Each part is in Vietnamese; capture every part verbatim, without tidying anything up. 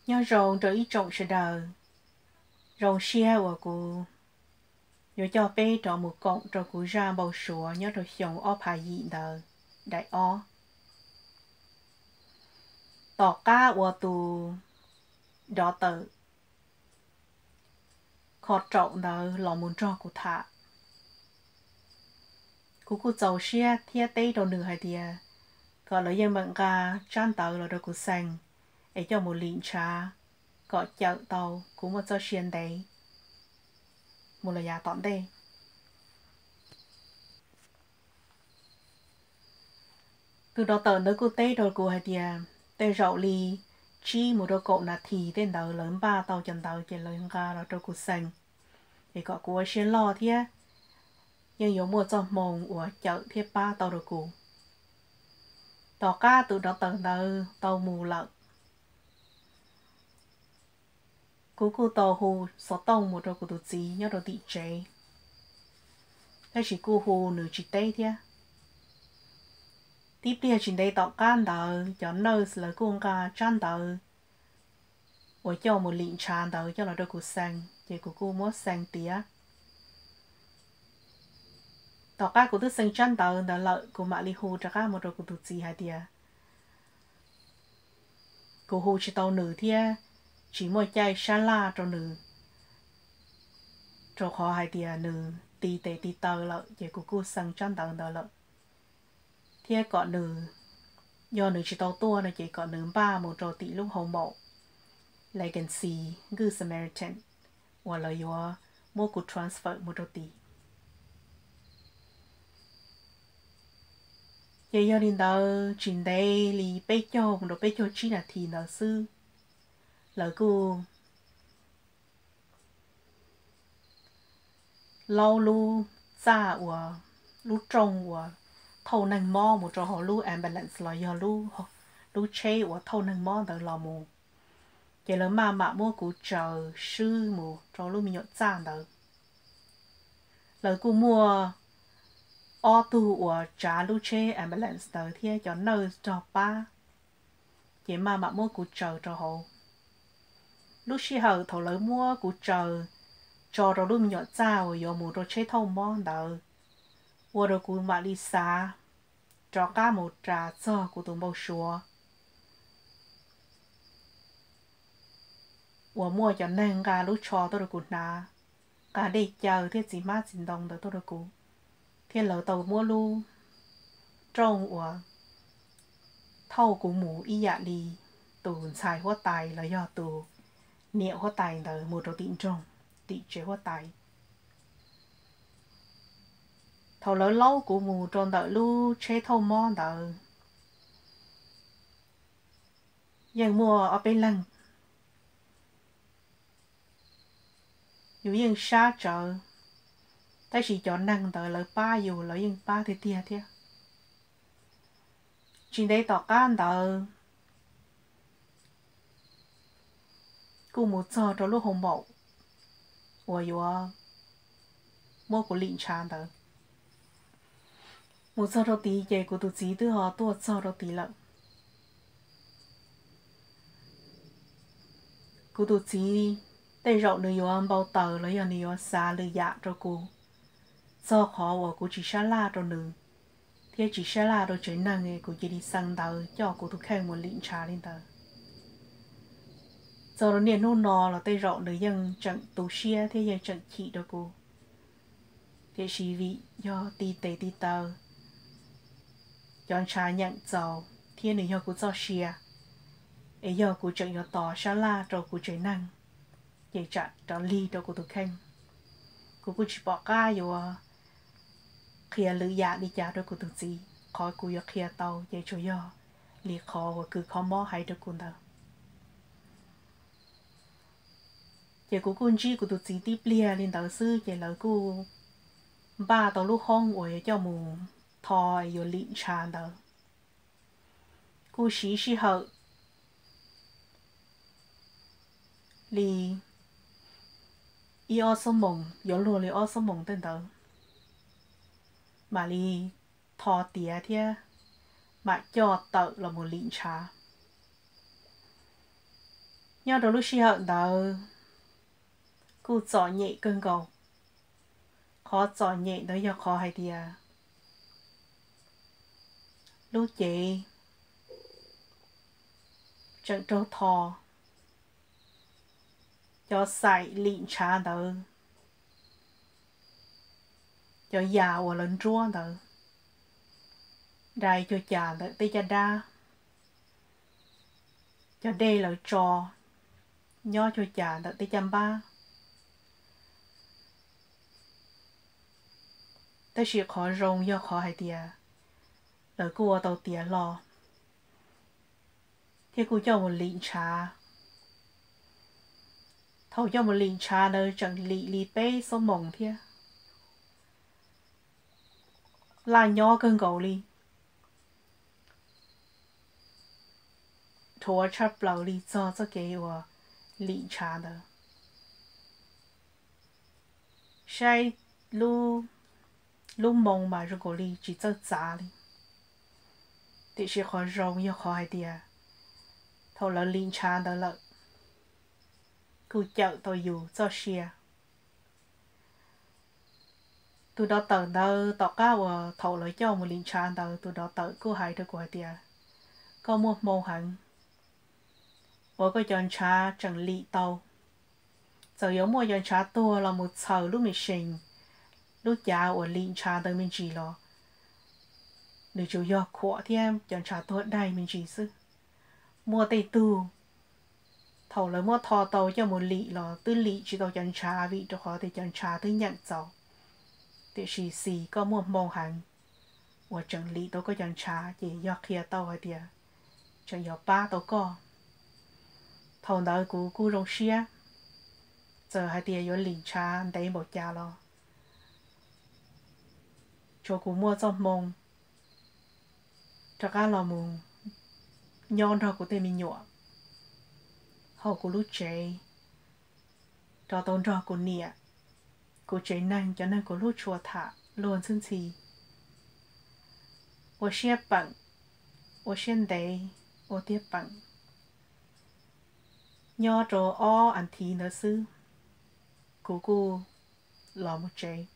nhớ rồng rồi ít trộn sẽ đời rồng xe của cô nhớ cho bé trọ một cọng rồi cô ra bầu sủa nhớ rồi xong ó phải gì đời đại ó tỏ cá của tù đó tự khó trộn đời lò muốn cho cô thả cô cô giàu xe thiết tế đồ nửa hai đìa gọi là dân bạn ca trăn tờ là đồ cô xanh ấy cho một lính trà gọi chợ tàu cũng một cho xuyên đấy một là nhà tọn đây từ đó tờ nơi cô tế đồ cô hai đìa tê rậu ly chi một đồ cậu là thì tên tờ lớn ba tàu chân tàu chỉ lớn ca là đồ cô xanh thì gọi cô xuyên lo thế nhưng có một trong mông của chợ thiết ba tàu đồ cô tàu cá từ đó tờ nơi tàu mù lợn cú cú tàu hồ số tông một đồ của tụi chị nhớ đồ tị chế cái chỉ cú hồ nửa chỉ tây thế tiếp theo chỉ đây tàu can tàu cho nơi là cuồng ca chăn tàu và cho một lịnh tràn tàu cho là đồ của sang chỉ của cú mót sang tía tàu cá của tôi sang chăn tàu đã lợi của mạ li hồ cho cá một đồ của tụi chị hai tía cú hồ chỉ tàu nửa thế chỉ một chai sa la cho nửa cho họ hai tía nửa tì tê tì tàu lợi chỉ của cú sang chăn tàu đã lợi thế còn nửa do nửa chỉ tàu tua này chỉ còn nửa ba một trò tỷ lúc hậu mộ legacy good Samaritan hoặc là do mua cuộc transfer một trò tỷ vậy do nên đó chuyện đây li bé cho một đồ bé cho chỉ là thì nó sư là cô lâu lu xa của lu trông của thâu năng mò một trò họ lu ambulance là do lu lu chế của thâu năng mò từ lò mù vậy là mà mà mua của chờ sư mù cho lu mình nhọ trang đó là cô mua ô tô của trả lu chế ambulance tới thì cho nơi cho ba vậy mà mà mua của chờ cho họ lúc xí hậu thầu lấy mua của chờ cho rồi lu mình nhọ trang rồi mù rồi chế thâu mò đó và rồi của mà đi xa cho cả một trà cho của tụi bao xua và mua cho nên cả lúc cho tôi được cụt nà cả đi chờ thế gì mà xin đồng được tôi được cụt thế lỡ tàu mua lu trong và thâu của mũ y dạ đi tù xài hoa tài là do tù niệm hoa tài là một đồ tịnh trong tị chế hoa tài thầu lỡ lâu của mù trong đợi lu chế thâu mò đợi nhưng mua ở bên lăng dù yên xa chờ ta chỉ chọn năng đợi lỡ ba dù lỡ yên ba thì tia thế chỉ đây tỏ can đợi cô một giờ cho lúc hôm mậu và dù mua của lịnh tràn đợi một giờ đầu tí về của tụi chị từ họ tuột giờ đầu tí lận của tụi chị tay rộng nơi yon bao tờ lấy yon yon xa lư dạ cho cô do khó và cô chỉ xa la cho nữ thế chỉ xa la cho chơi năng ấy cô chỉ đi sang tờ cho cô tụi khen một lịnh trà lên tờ giờ nó niệm nô nò là tay rộng nơi dân trận tù xia thế dân trận chị cho cô thế chỉ vì do tì tê tì tờ chọn trà nhận giàu thiên nữ do cô cho xia ấy do cô trận do tỏ xa la cho cô chơi năng vậy chặt cho ly cho cô tụi khen cô cô chỉ bỏ ca vô kia lư dạ đi chả cho cô tụi gì khỏi cô vô kia tàu vậy cho do li khó và cứ khó mò hay cho cô đâu vậy cô cô chỉ cô tụi gì tiếp lia lên tàu sư vậy là cô ba tàu lúc không rồi cho mù thoi vô lịnh tràn đâu cô xí xí hậu li y ô số mông có luôn li ô số mông tên đó mà li thò tía thế mà cho tự là một lịnh trà nhớ đồ lúc xí hận đỡ cô chọn nhẹ cơn cầu khó chọn nhẹ đó giờ khó hay đi à lúc chị trận trâu thò cho xài lịn trà đỡ cho già của lần chúa đỡ đây cho già đỡ tây cha đa cho đây là trò nhớ cho già đỡ tây chăm ba tới sự khó rong do khó hay đi à đỡ cô tàu tiền lo thế cô cho một lịn trà thầu cho một lịn trà nơi chẳng lị lị bê số mộng thế là nhỏ cơn gấu li thua chấp lâu li cho cho cái của lịn trà đó sai lu lu mộng mà rồi gấu li chỉ cho giá li thì sẽ khó rong yêu khó hay đi à thầu là lịn trà đó là cứ chợ tôi dù cho xe từ đó tận đâu tọt cao và thầu lấy cho một lịn trà đó từ đó tận cứ hay thôi của hay đi à có một màu hẳn我個人茶整理到，就有麼人茶多了冇臭都未成，都假我練茶都未知咯。你就要擴添人茶多大未知識，莫地tu，頭來莫拖到有冇理咯，都理知道人茶味就好，啲人茶都nhận走，啲是是個莫望行，我整理到個人茶也要開到嗰啲，就要巴到個。thầu đó của cô rong xia giờ hai tia có lìn cha đấy một nhà lo cho cô mua trong mông cho cả lò mùng nhon thôi của tên mình nhọ hậu của lúc chế cho tôn trò của nịa của chế năng cho nên của lúc chùa thả luôn xinh xì 我先笨我先得我爹笨 nhớ cho ó anh thì nữa sư cô cô làm một chế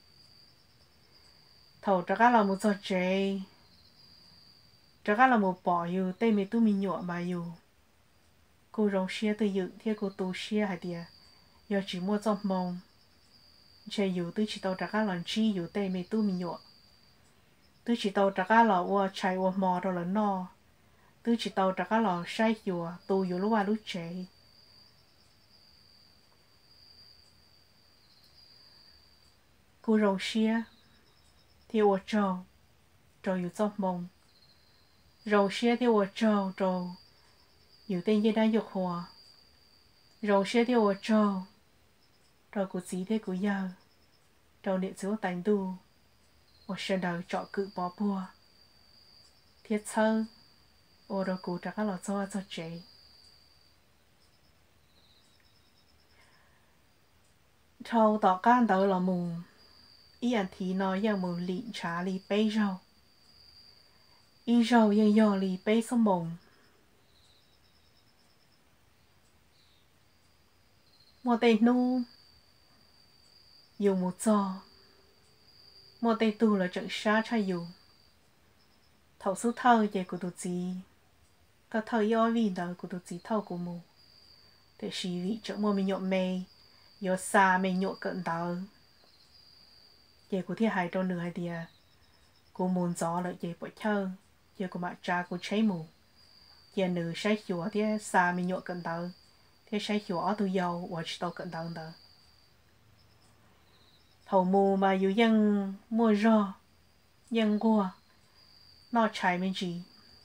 thầu cho các làm một trò chế cho các làm một bỏ yêu tây mi tu mi nhọ mà yêu cô rong xia từ yêu theo cô tu xia hay đi giờ chỉ mua trong mông chơi yêu từ chỉ tàu cho các làm chi yêu tây mi tu mi nhọ từ chỉ tàu cho các làm qua chạy qua mò rồi là no từ chỉ tàu cho các làm sai yêu tu yêu lúc qua lúc chế cô rong xia thì tôi trâu trâu yêu trong mông rong xia thì tôi trâu trâu yêu tên gì đang dục hòa rong xia thì tôi trâu trâu của gì thế của giờ trâu niệm xứ tành đu tôi sẽ đợi chọn cự bỏ bùa thiết sơ tôi đâu cụ trả lọ cho cho chế trâu tỏ can đợi là mùng ý anh thì nói rằng một lịn trà lì bê rau ý rau yên dò lì bê xong mông một tay nu dùng một giò một tay tu là trận xa cha dù thầu số thơ về của tụi chị có thơ yếu vì đời của tụi chị thơ của mù để xí vị chỗ mua mình nhộn mê yếu xa mình nhộn cận đời về của thiên hải trong nửa hai địa của môn gió lợi về bộ thơ về của mặt cha của cháy mù về nửa say chùa thiên xa mình nhộn cận đời thiên say chùa ở tụi dâu và chỉ tao cận đời đời thầu mù mà yếu dân mua rò dân qua nó chạy mình chỉ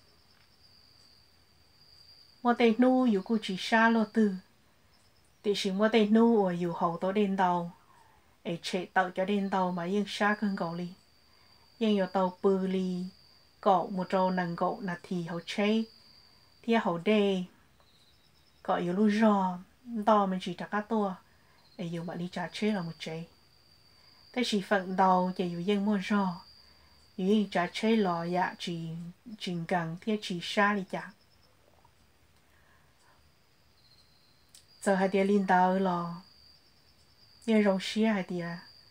một tay nu yếu của chỉ xa lô tư thì chỉ một tay nu ở yếu hậu tao đến đầu ấy chế tạo cho đến đầu mà yên xa hơn gạo li yên yếu tàu bự li gạo một trâu nằng gạo là thì hậu chế thì hậu đề gạo yếu lu rò đo mình chỉ trả cá tua ấy yếu mà đi trả chế là một chế thế chỉ phần đầu chỉ yếu yên mua rò yếu trả chế lò dạ chỉ chỉnh càng thì chỉ xa đi chả giờ hai đứa linh tao lo nhớ rong xia hai đứa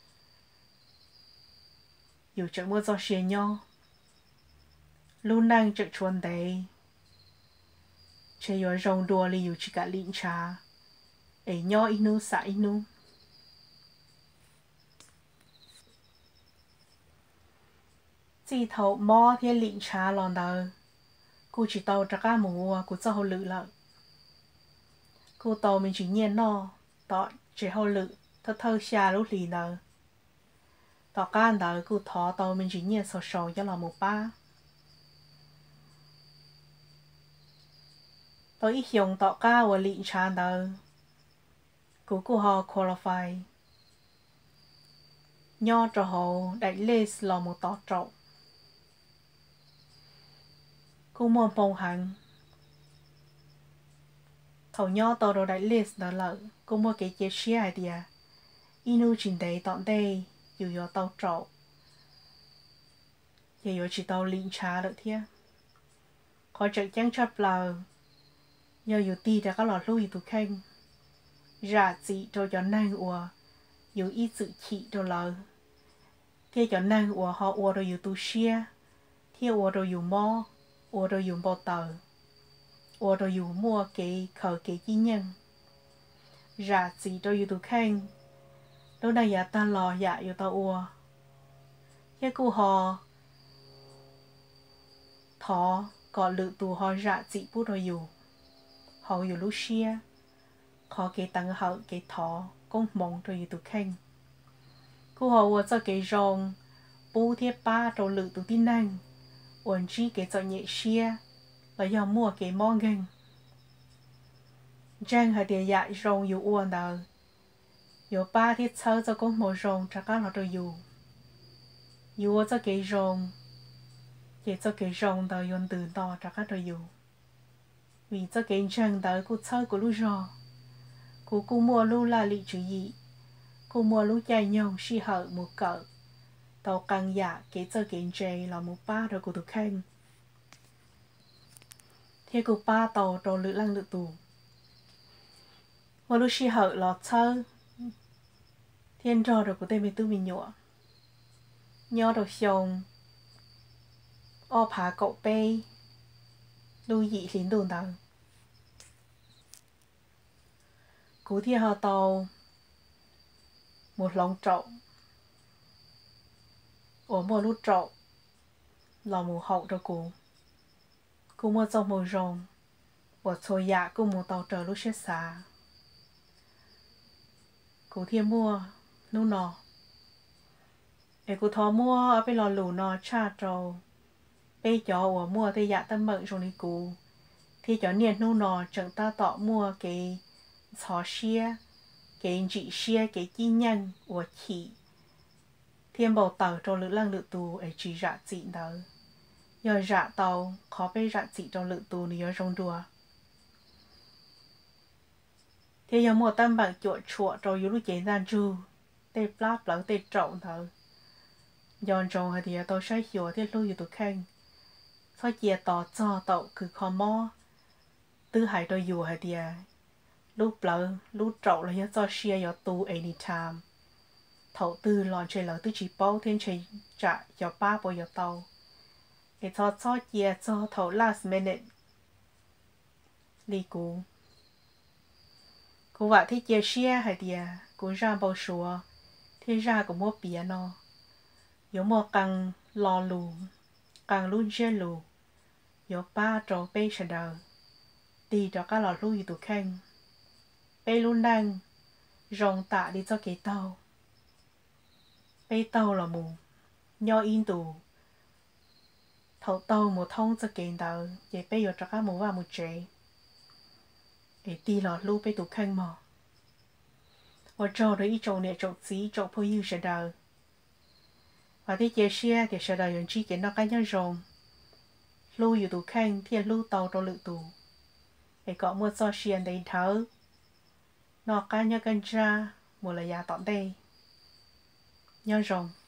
อยู่จะมั่วจอเชียย่อลู่นั่งจะชวนเดย์เชียรงดัวลีอยู่จิกะลินชาเอ๋ย่ออินูสาอินูจีเท่าหม้อที่ลินชาลอนเดอกูchỉ tàuจะก้าหมูกูจะเอาลือละกูตอมันchỉ nhiên no tọ chỉเอาลือถ้าเธอชาลูกลีเนอต่อการเดอกูทอตอมันchỉ nhiên sầu sầu cho là một ba tôi ít dùng tọ ca và lịnh tràn đời của cô họ qualify nho cho họ đại lê là một tọ trộn cô mua bông hành thầu nho tọ đồ đại lê đó là cô mua cái chế xe idea inu trình đấy tọn đây dù do tàu trộn giờ dù chỉ tàu lịnh trà được thế khỏi chạy chẳng chấp là nhờ dù ti đã có lọt lui tụ khen ra chị cho cho năng ủa dù ít sự chị cho lờ thế cho năng ủa họ ủa rồi dù tụ xia thế ủa rồi dù mò ủa rồi dù bò tờ ủa rồi dù mua cái khờ cái chi nhân ra chị cho dù tụ khen đâu đây ya ta lò dạ dù tao ủa thế cô họ thọ có lự tụ họ ra chị bút rồi dù họอยู่ลูเชียขอเกตังเขาเกทอก้งมองตัวอยู่ตุเข่งกูhọว่าจะเกรองปูเทียป้าตัวหลือตุที่นั่งอ้วนจีเกจะเหยเชียแล้วยอมมั่วเกมองเงินแจ้งให้เดียยรองอยู่อ้วนเดออยู่ป้าที่เช่าจะก้งมองรองจากการเราตัวอยู่อยู่ว่าจะเกรองเกจะเกรองเดอยนตื่นต่อจากการตัวอยู่vì cho cái chân tới cô chơi của lúc rồi cô cô mua lúc là lì chữ gì cô mua lúc chạy nhau xì hở một cỡ tàu càng giả cái cho cái chân là một ba rồi cô được khen thế cô ba tàu đồ lự lăng lự tù mua lúc xì hở lọt chơi thiên rồi rồi cô tên mình tư mình nhọ nhọ đồ xong o phá cậu pe lưu dị lính đồn đầu cú thi họ tàu một lòng trộn ở một lúc trộn là một hậu cho cú cú mua trong một rồng một số dạ cú một tàu trở lúc chết xa cú thi mua lúc nọ để cú thò mua ở bên lò lù nọ cha trâu bây giờ ở mua thì dạ tâm mệnh rồi đi cú thì cho niên nô nọ chẳng ta tọ mua cái xó xia cái chỉ xia cái chi nhân của chị thiên bảo tàu cho lữ lăng lữ tù ấy chỉ rạ chị đó giờ rạ tàu khó bây rạ chị cho lữ tù nữa trong đùa thì giờ mua tâm bằng chuột chuột rồi yếu lúc chế gian chu tê plap lỡ tê trộn thở giờ trong thì tôi sẽ hiểu thì lưu tụ khen sau chia tỏ cho tàu cứ khó mò tư hải tôi dù hay đi lúc lỡ lúc trậu là cho share your tu anytime thầu tư lòn chơi lỡ tư chỉ bao thiên chơi trả cho ba bao giờ tàu để cho cho chia cho thầu last minute đi cú cú vậy thì chia share hay đi cú ra bao số thì ra cũng mua bia nó yếu mua càng lò lù càng luôn chơi lù yếu ba trâu bê sờ đờ đi cho các lò lui tụ khen bê luôn đang rong tạ đi cho cái tàu bê tàu là mù nho in tù thầu tàu một thông cho cái tàu để bê cho các mù vào một chế để đi lò lui bê tụ khen mò và cho đấy ít trâu nè trâu xí trâu phơi yêu sờ đờ và đi chơi xe thì sờ đờ yon chi cái nó cái nhau rong luiอยู่ต khen thiên lưu tàu cho lự tù để có một số xiên đầy thớ nó cá nhau canh ra một là giá tọn đây nhau rồng